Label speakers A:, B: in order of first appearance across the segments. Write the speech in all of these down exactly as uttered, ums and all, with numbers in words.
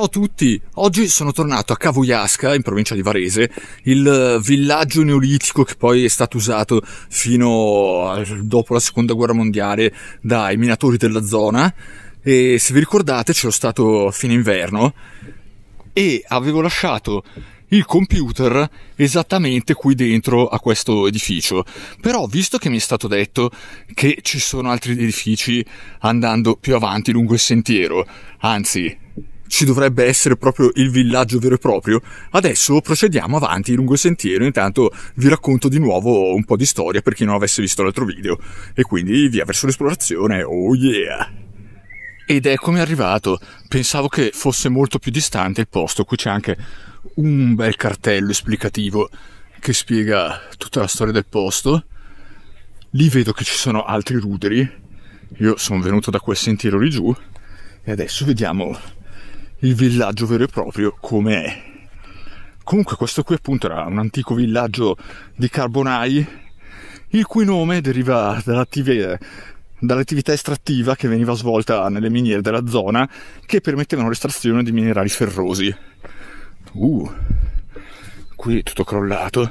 A: a tutti, oggi sono tornato a Cavoiasca, in provincia di Varese, il villaggio neolitico che poi è stato usato fino a, dopo la seconda guerra mondiale dai minatori della zona, e se vi ricordate c'ero stato a fine inverno e avevo lasciato il computer esattamente qui dentro a questo edificio. Però visto che mi è stato detto che ci sono altri edifici andando più avanti lungo il sentiero, anzi ci dovrebbe essere proprio il villaggio vero e proprio, adesso procediamo avanti lungo il sentiero. Intanto vi racconto di nuovo un po' di storia per chi non avesse visto l'altro video, e quindi via verso l'esplorazione. Oh yeah! Ed eccomi arrivato. Pensavo che fosse molto più distante il posto. Qui c'è anche un bel cartello esplicativo che spiega tutta la storia del posto. Lì vedo che ci sono altri ruderi. Io sono venuto da quel sentiero lì giù e adesso vediamo il villaggio vero e proprio come è. Comunque questo qui appunto era un antico villaggio di carbonai, il cui nome deriva dall'attività dall'attività estrattiva che veniva svolta nelle miniere della zona, che permettevano l'estrazione di minerali ferrosi. Uh, qui è tutto crollato.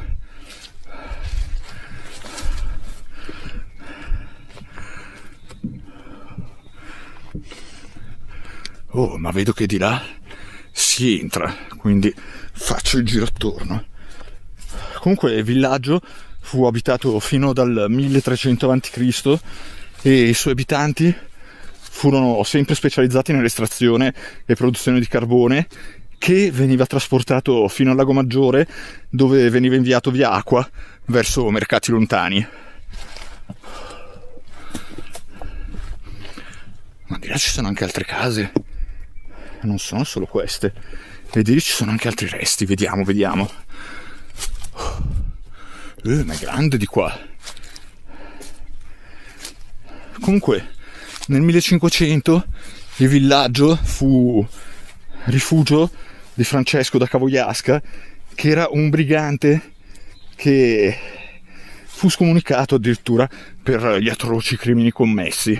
A: Oh, ma vedo che di là si entra, quindi faccio il giro attorno. Comunque il villaggio fu abitato fino dal milletrecento avanti Cristo e i suoi abitanti furono sempre specializzati nell'estrazione e produzione di carbone, che veniva trasportato fino al Lago Maggiore, dove veniva inviato via acqua verso mercati lontani. Ma di là ci sono anche altre case, non sono solo queste, e di lì ci sono anche altri resti. Vediamo, vediamo. Eh, ma è grande di qua. Comunque nel millecinquecento il villaggio fu rifugio di Francesco da Cavoiasca, che era un brigante che fu scomunicato addirittura per gli atroci crimini commessi.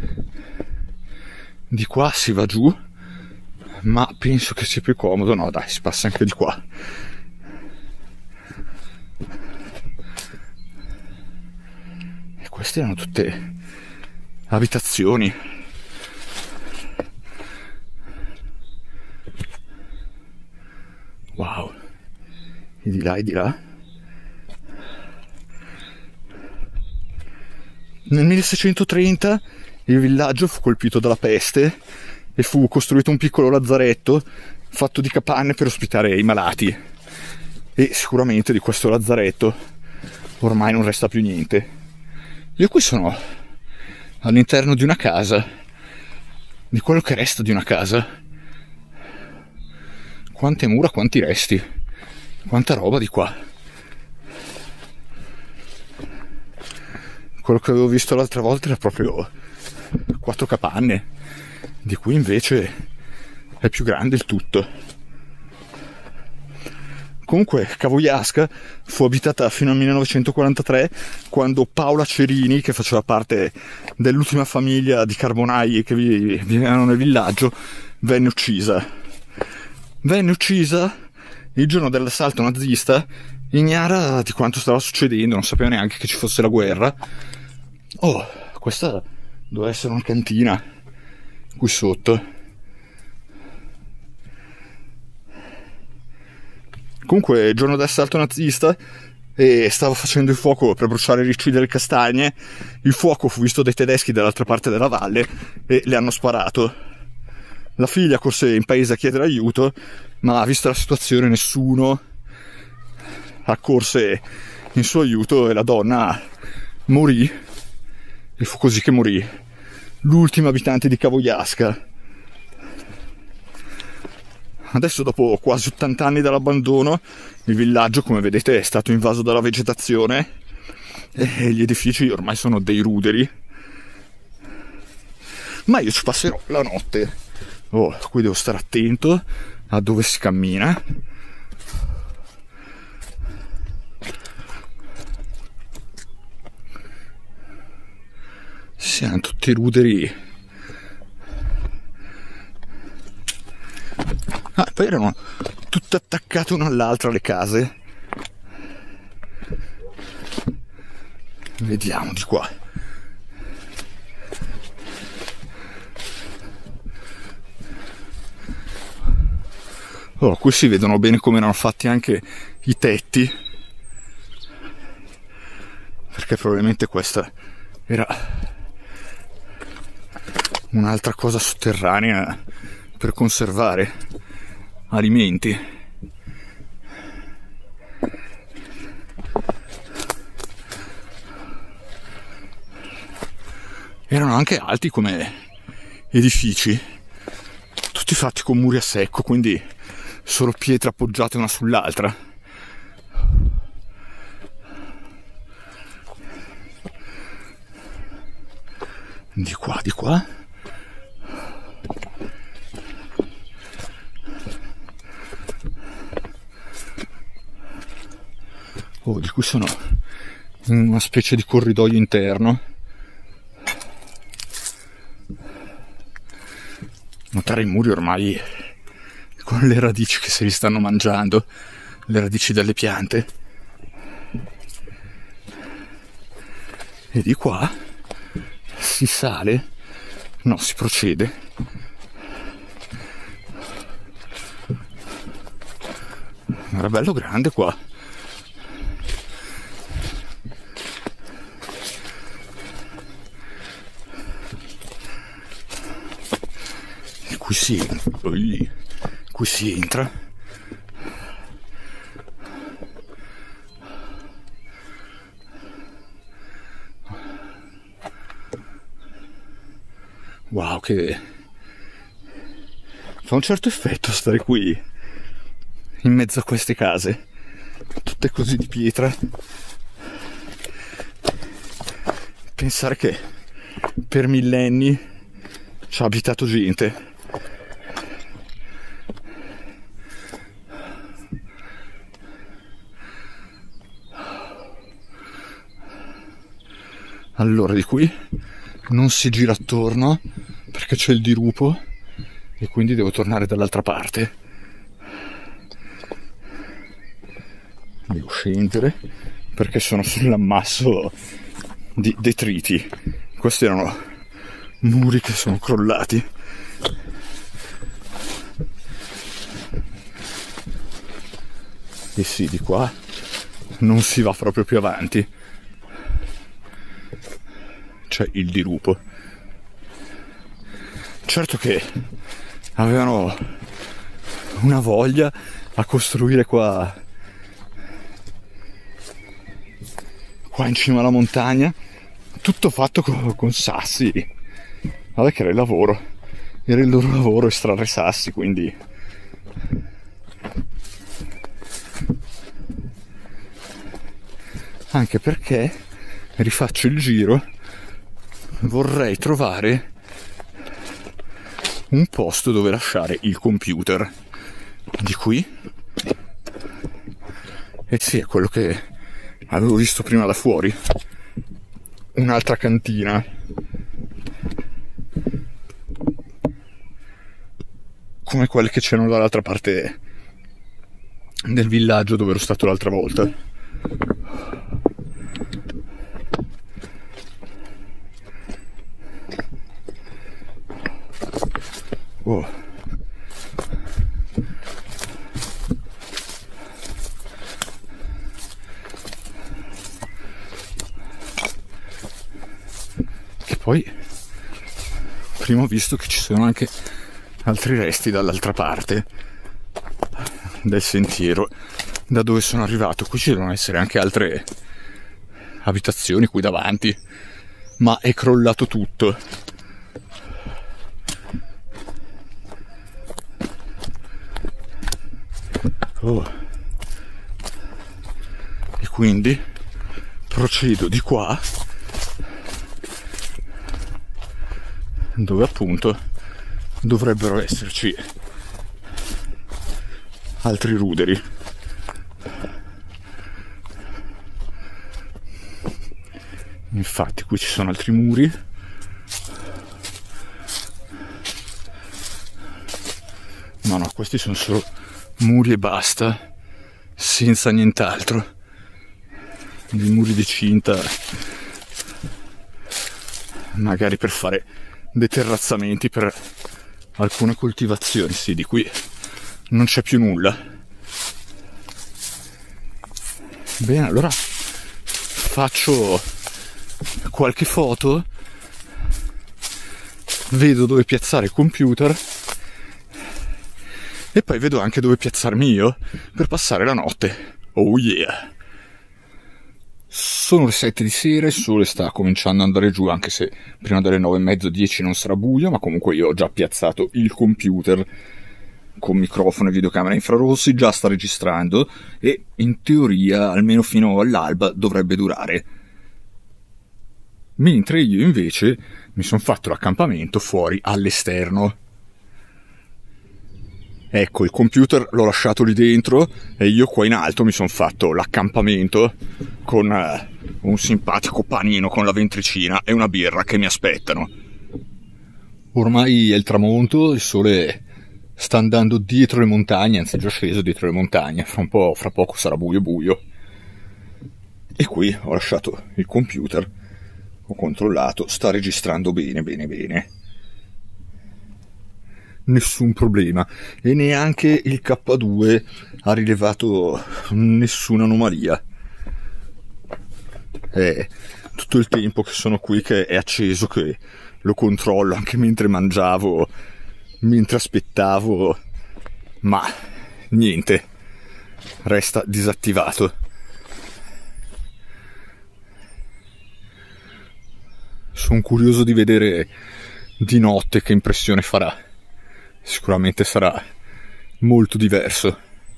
A: Di qua si va giù, ma penso che sia più comodo. No dai, si passa anche di qua. E queste erano tutte abitazioni. Wow, e di là e di là. Nel milleseicentotrenta il villaggio fu colpito dalla peste e fu costruito un piccolo lazzaretto fatto di capanne per ospitare i malati, e sicuramente di questo lazzaretto ormai non resta più niente. Io qui sono all'interno di una casa, di quello che resta di una casa. Quante mura, quanti resti, quanta roba di qua. Quello che avevo visto l'altra volta era proprio quattro capanne, di cui invece è più grande il tutto. Comunque Cavoiasca fu abitata fino al millenovecentoquarantatré, quando Paola Cerini, che faceva parte dell'ultima famiglia di carbonai che vivevano nel villaggio, venne uccisa. Venne uccisa il giorno dell'assalto nazista, ignara di quanto stava succedendo, non sapeva neanche che ci fosse la guerra. Oh, questa doveva essere una cantina qui sotto. Comunque il giorno dell'assalto nazista, e stava facendo il fuoco per bruciare i ricci delle castagne, il fuoco fu visto dai tedeschi dall'altra parte della valle e le hanno sparato. La figlia corse in paese a chiedere aiuto, ma vista la situazione nessuno accorse in suo aiuto e la donna morì, e fu così che morì l'ultima abitante di Cavoiasca. Adesso, dopo quasi ottanta anni dall'abbandono, il villaggio, come vedete, è stato invaso dalla vegetazione e gli edifici ormai sono dei ruderi. Ma io ci passerò la notte. Oh, qui devo stare attento a dove si cammina. Siamo tutti ruderi. Poi erano tutte attaccate una all'altra le case. Vediamo di qua. Oh, qui si vedono bene come erano fatti anche i tetti, perché probabilmente questa era un'altra cosa sotterranea per conservare alimenti. Erano anche alti come edifici, tutti fatti con muri a secco, quindi solo pietre appoggiate una sull'altra. Di qua, di qua. Oh, di qui sono in una specie di corridoio interno. Notare i muri ormai con le radici che se li stanno mangiando, le radici delle piante. E di qua si sale, no, si procede. Era bello grande qua. E qui si, qui, qui si entra. Wow, che fa un certo effetto stare qui in mezzo a queste case tutte così di pietra. Pensare che per millenni ci ha abitato gente. Allora di qui non si gira attorno perché c'è il dirupo e quindi devo tornare dall'altra parte. Devo scendere perché sono sull'ammasso di detriti. Questi erano muri che sono crollati. E sì, di qua non si va proprio più avanti. C'è il dirupo. Certo che avevano una voglia a costruire qua qua in cima alla montagna, tutto fatto con, con sassi. Vabbè che era il lavoro, era il loro lavoro estrarre sassi, quindi anche perché rifaccio il giro, vorrei trovare un posto dove lasciare il computer. Di qui? E sì, è quello che avevo visto prima da fuori. Un'altra cantina. Come quelle che c'erano dall'altra parte del villaggio dove ero stato l'altra volta. Oh. Che poi prima ho visto che ci sono anche altri resti dall'altra parte del sentiero da dove sono arrivato. Qui ci devono essere anche altre abitazioni qui davanti, ma è crollato tutto. Oh. E quindi procedo di qua, dove appunto dovrebbero esserci altri ruderi. Infatti qui ci sono altri muri. Ma no, questi sono solo muri e basta, senza nient'altro. Dei muri di cinta, magari per fare dei terrazzamenti per alcune coltivazioni. Sì, di qui non c'è più nulla. Bene, allora faccio qualche foto, vedo dove piazzare il computer e poi vedo anche dove piazzarmi io per passare la notte. Oh yeah! Sono le sette di sera, il sole sta cominciando ad andare giù, anche se prima delle nove e mezzo, dieci non sarà buio, ma comunque io ho già piazzato il computer con microfono e videocamera infrarossi, già sta registrando e in teoria almeno fino all'alba dovrebbe durare. Mentre io invece mi sono fatto l'accampamento fuori all'esterno. Ecco, il computer l'ho lasciato lì dentro e io qua in alto mi sono fatto l'accampamento con eh, un simpatico panino con la ventricina e una birra che mi aspettano. Ormai è il tramonto, il sole sta andando dietro le montagne, anzi è già sceso dietro le montagne, fra un po', fra poco sarà buio buio. E qui ho lasciato il computer, ho controllato, sta registrando bene bene bene. Nessun problema e neanche il K due ha rilevato nessuna anomalia. È tutto il tempo che sono qui che è acceso che lo controllo, anche mentre mangiavo, mentre aspettavo, ma niente, resta disattivato. Sono curioso di vedere di notte che impressione farà. Sicuramente sarà molto diverso.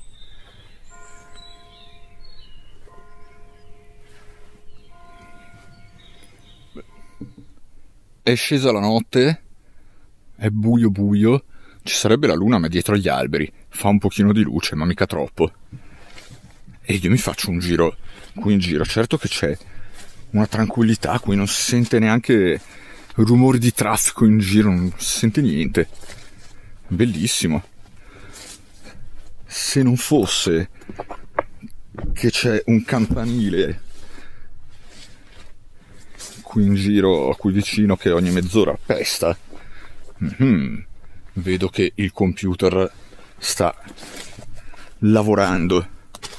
A: È scesa la notte, è buio buio, ci sarebbe la luna ma dietro agli alberi, fa un pochino di luce ma mica troppo. E io mi faccio un giro qui in giro, certo che c'è una tranquillità, qui non si sente neanche rumori di traffico in giro, non si sente niente. Bellissimo. Se non fosse che c'è un campanile qui in giro, qui vicino, che ogni mezz'ora pesta, mm-hmm. Vedo che il computer sta lavorando.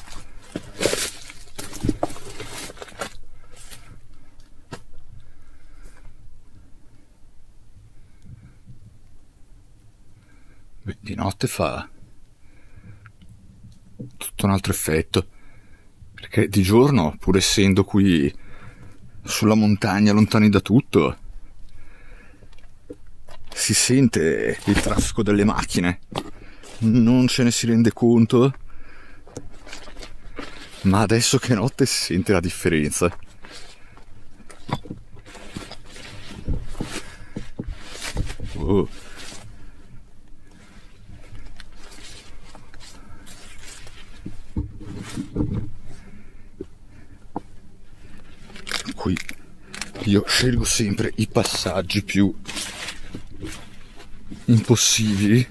A: Di notte fa tutto un altro effetto, perché di giorno, pur essendo qui sulla montagna, lontani da tutto, si sente il traffico delle macchine, non ce ne si rende conto, ma adesso che è notte si sente la differenza. Oh. Qui io scelgo sempre i passaggi più impossibili.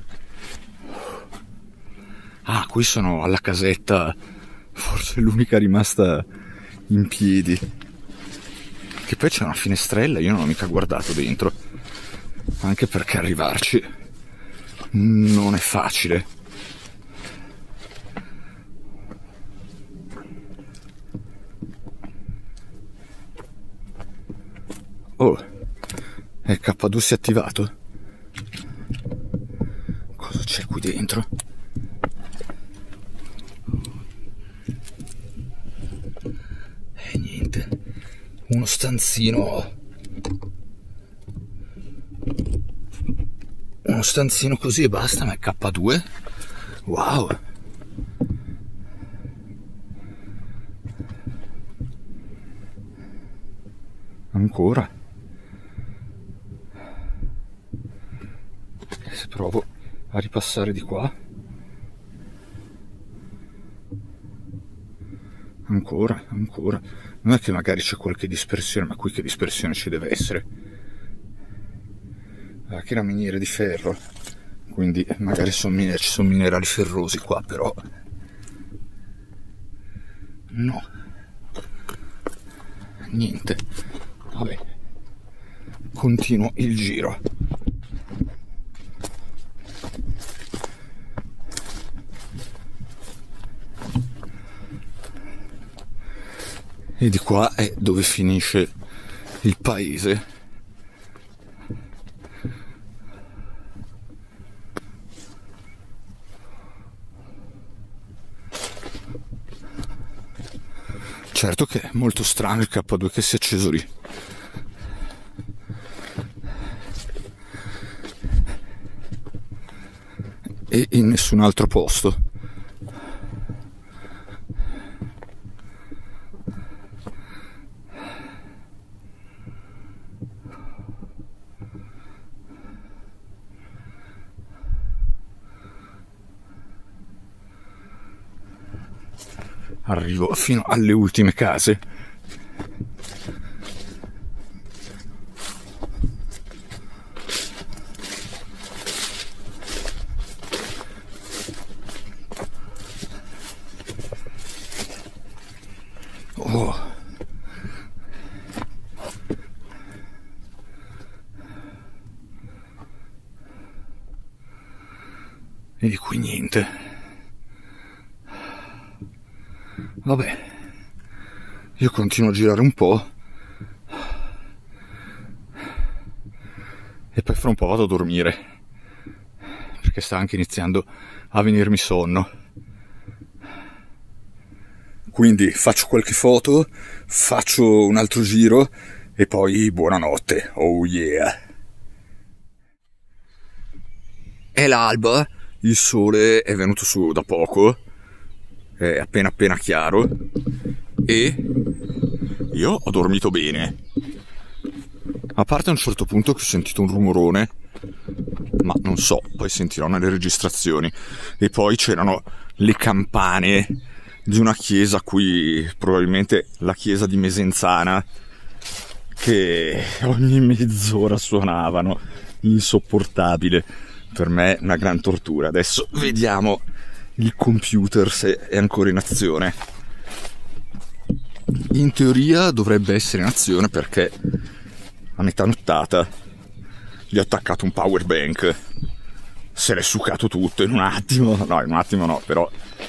A: Ah, qui sono alla casetta, forse l'unica rimasta in piedi, che poi c'è una finestrella, io non ho mica guardato dentro, anche perché arrivarci non è facile. Oh, il K due si è attivato. Cosa c'è qui dentro? E niente, uno stanzino, uno stanzino così e basta, ma è K due. Wow. Ancora. Se provo a ripassare di qua, ancora, ancora, non è che magari c'è qualche dispersione, ma qui che dispersione ci deve essere? Anche la miniera di ferro quindi magari son mine- ci sono minerali ferrosi qua, però no, niente. Vabbè, continuo il giro. E di qua è dove finisce il paese. Certo che è molto strano il K due che si è acceso lì. E in nessun altro posto. Arrivo fino alle ultime case. Oh. E di qui niente. Vabbè, io continuo a girare un po' e poi fra un po' vado a dormire, perché sta anche iniziando a venirmi sonno. Quindi faccio qualche foto, faccio un altro giro e poi buonanotte. Oh yeah! È l'alba, il sole è venuto su da poco, è appena appena chiaro e io ho dormito bene, a parte a un certo punto che ho sentito un rumorone, ma non so, poi sentirò nelle registrazioni. E poi c'erano le campane di una chiesa qui, probabilmente la chiesa di Mesenzana, che ogni mezz'ora suonavano, insopportabile, per me una gran tortura. Adesso vediamo il computer se è ancora in azione. In teoria dovrebbe essere in azione, perché a metà nottata gli ho attaccato un power bank, se l'è succato tutto in un attimo. No, in un attimo no, però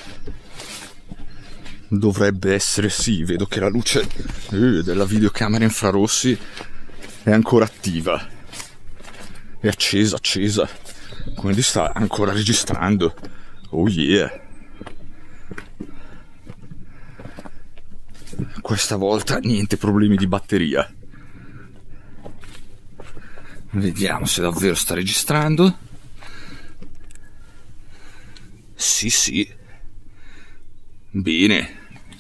A: dovrebbe essere, sì. Vedo che la luce eh, della videocamera infrarossi è ancora attiva, è accesa, accesa, quindi sta ancora registrando. Oh yeah! Questa volta niente problemi di batteria. Vediamo se davvero sta registrando. Sì, sì. Bene.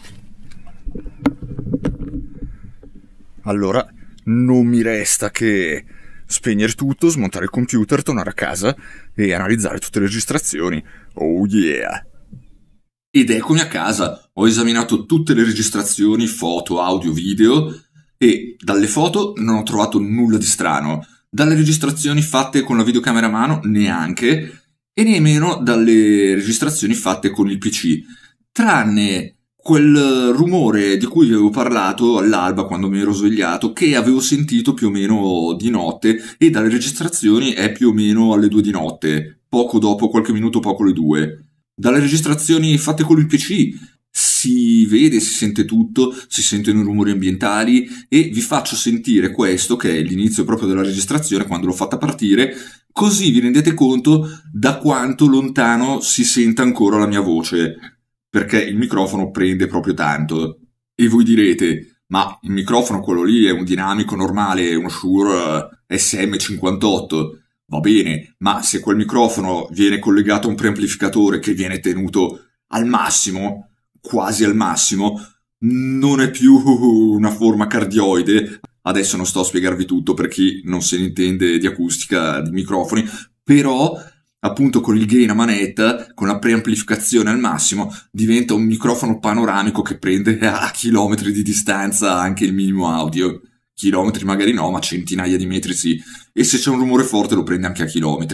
A: Allora non mi resta che spegnere tutto, smontare il computer, tornare a casa e analizzare tutte le registrazioni. Oh yeah! Ed eccomi a casa, ho esaminato tutte le registrazioni, foto, audio, video, e dalle foto non ho trovato nulla di strano, dalle registrazioni fatte con la videocamera a mano neanche, e nemmeno dalle registrazioni fatte con il P C, tranne quel rumore di cui vi avevo parlato all'alba quando mi ero svegliato, che avevo sentito più o meno di notte, e dalle registrazioni è più o meno alle due di notte, poco dopo, qualche minuto dopo le due. Dalle registrazioni fatte con il P C si vede, si sente tutto, si sentono i rumori ambientali, e vi faccio sentire questo, che è l'inizio proprio della registrazione, quando l'ho fatta partire, così vi rendete conto da quanto lontano si senta ancora la mia voce, perché il microfono prende proprio tanto. E voi direte, ma il microfono quello lì è un dinamico normale, uno Shure S M cinquantotto, va bene, ma se quel microfono viene collegato a un preamplificatore che viene tenuto al massimo, quasi al massimo, non è più una forma cardioide. Adesso non sto a spiegarvi tutto per chi non se ne intende di acustica, di microfoni, però appunto con il gain a manetta, con la preamplificazione al massimo, diventa un microfono panoramico che prende a chilometri di distanza anche il minimo audio. Chilometri magari no, ma centinaia di metri sì. E se c'è un rumore forte lo prende anche a chilometri.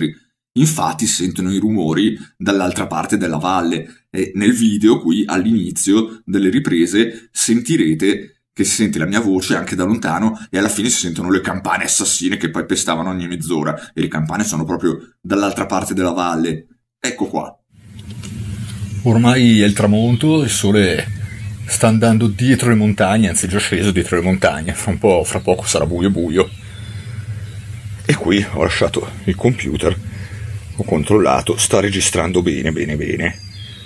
B: Infatti si sentono i rumori dall'altra parte della valle e nel video qui all'inizio delle riprese sentirete che si sente la mia voce anche da lontano e alla fine si sentono le campane assassine che poi pestavano ogni mezz'ora e le campane sono proprio dall'altra parte della valle. Ecco qua.
A: Ormai è il tramonto, il sole sta andando dietro le montagne, anzi è già sceso dietro le montagne, fra un po', fra poco sarà buio buio. E qui ho lasciato il computer, ho controllato, sta registrando bene, bene, bene.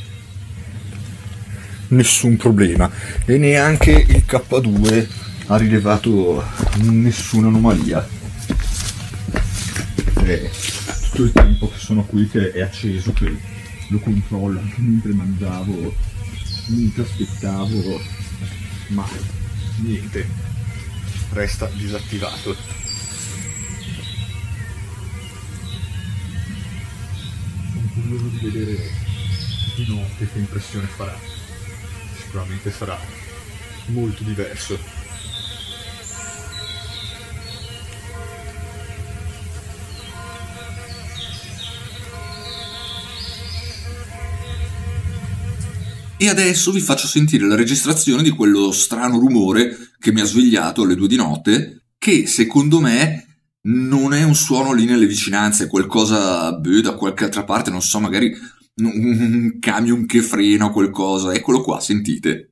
A: Nessun problema. E neanche il K due ha rilevato nessuna anomalia. È tutto il tempo che sono qui che è acceso, che lo controllo anche mentre mangiavo, mentre aspettavo, ma niente, resta disattivato. Sono curioso di vedere di notte che impressione farà. Sicuramente sarà molto diverso.
B: E adesso vi faccio sentire la registrazione di quello strano rumore che mi ha svegliato alle due di notte, che secondo me non è un suono lì nelle vicinanze, è qualcosa beh, da qualche altra parte, non so, magari un camion che frena o qualcosa. Eccolo qua, sentite.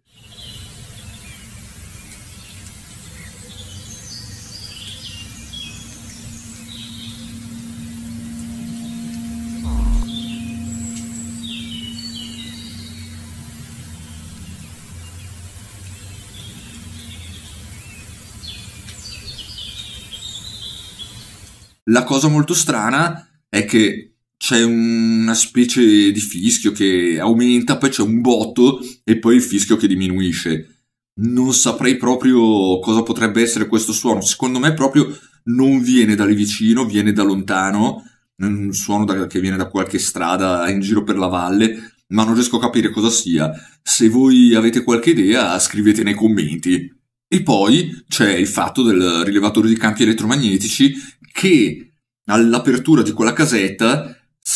B: La cosa molto strana è che c'è una specie di fischio che aumenta, poi c'è un botto e poi il fischio che diminuisce. Non saprei proprio cosa potrebbe essere questo suono. Secondo me proprio non viene da lì vicino, viene da lontano, un suono da, che viene da qualche strada in giro per la valle, ma non riesco a capire cosa sia. Se voi avete qualche idea, scrivete nei commenti. E poi c'è il fatto del rilevatore di campi elettromagnetici che all'apertura di quella casetta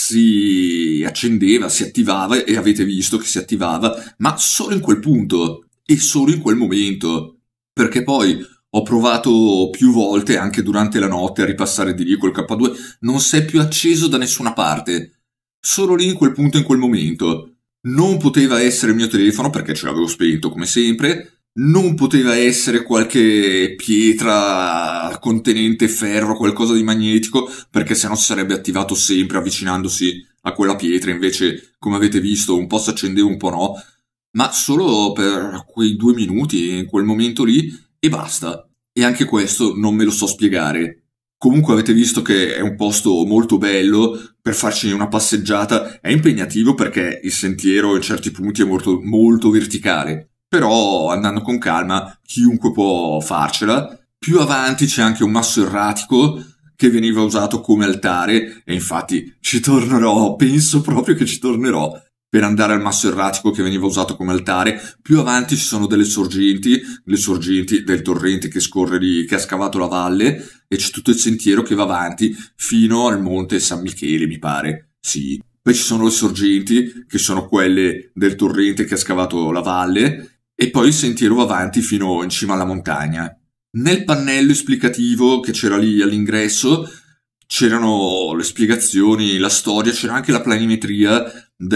B: si accendeva, si attivava e avete visto che si attivava, ma solo in quel punto e solo in quel momento, perché poi ho provato più volte anche durante la notte a ripassare di lì col K due, non si è più acceso da nessuna parte, solo lì in quel punto e in quel momento. Non poteva essere il mio telefono perché ce l'avevo spento come sempre. Non poteva essere qualche pietra contenente ferro, qualcosa di magnetico, perché sennò si sarebbe attivato sempre avvicinandosi a quella pietra. Invece, come avete visto, un po' si accendeva, un po' no, ma solo per quei due minuti, in quel momento lì, e basta. E anche questo non me lo so spiegare. Comunque avete visto che è un posto molto bello, per farci una passeggiata è impegnativo perché il sentiero in certi punti è molto, molto verticale. Però andando con calma chiunque può farcela. Più avanti c'è anche un masso erratico che veniva usato come altare e infatti ci tornerò, penso proprio che ci tornerò per andare al masso erratico che veniva usato come altare. Più avanti ci sono delle sorgenti, le sorgenti del torrente che scorre lì, che ha scavato la valle, e c'è tutto il sentiero che va avanti fino al monte San Michele, mi pare, sì. Poi ci sono le sorgenti che sono quelle del torrente che ha scavato la valle. E poi il sentiero va avanti fino in cima alla montagna. Nel pannello esplicativo che c'era lì all'ingresso c'erano le spiegazioni, la storia, c'era anche la planimetria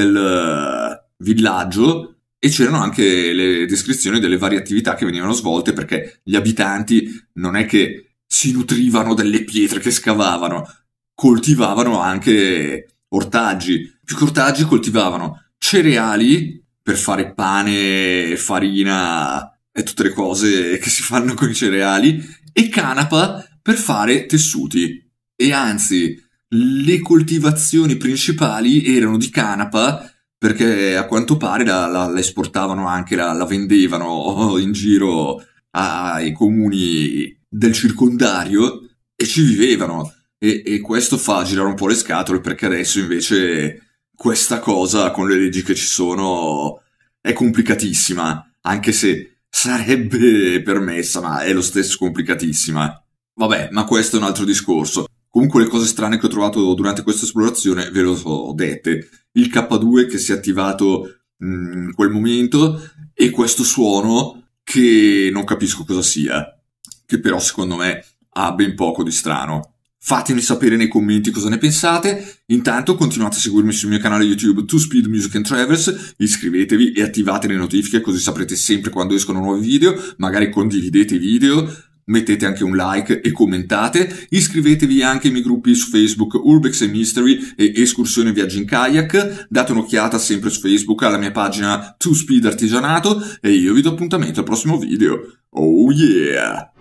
B: del villaggio e c'erano anche le descrizioni delle varie attività che venivano svolte, perché gli abitanti non è che si nutrivano delle pietre che scavavano, coltivavano anche ortaggi. Più che ortaggi coltivavano cereali per fare pane, farina e tutte le cose che si fanno con i cereali, e canapa per fare tessuti. E anzi, le coltivazioni principali erano di canapa perché a quanto pare la, la, la esportavano anche, la, la vendevano in giro ai comuni del circondario e ci vivevano. E, e questo fa girare un po' le scatole, perché adesso invece questa cosa con le leggi che ci sono è complicatissima, anche se sarebbe permessa, ma è lo stesso complicatissima. Vabbè, ma questo è un altro discorso. Comunque le cose strane che ho trovato durante questa esplorazione ve le ho dette. Il K due che si è attivato in quel momento e questo suono che non capisco cosa sia, che però secondo me ha ben poco di strano. Fatemi sapere nei commenti cosa ne pensate. Intanto continuate a seguirmi sul mio canale YouTube two speed music and travels, iscrivetevi e attivate le notifiche così saprete sempre quando escono nuovi video, magari condividete i video, mettete anche un like e commentate, iscrivetevi anche ai miei gruppi su Facebook Urbex and Mystery e Escursione Viaggi in Kayak, date un'occhiata sempre su Facebook alla mia pagina two speed Artigianato e io vi do appuntamento al prossimo video. Oh yeah!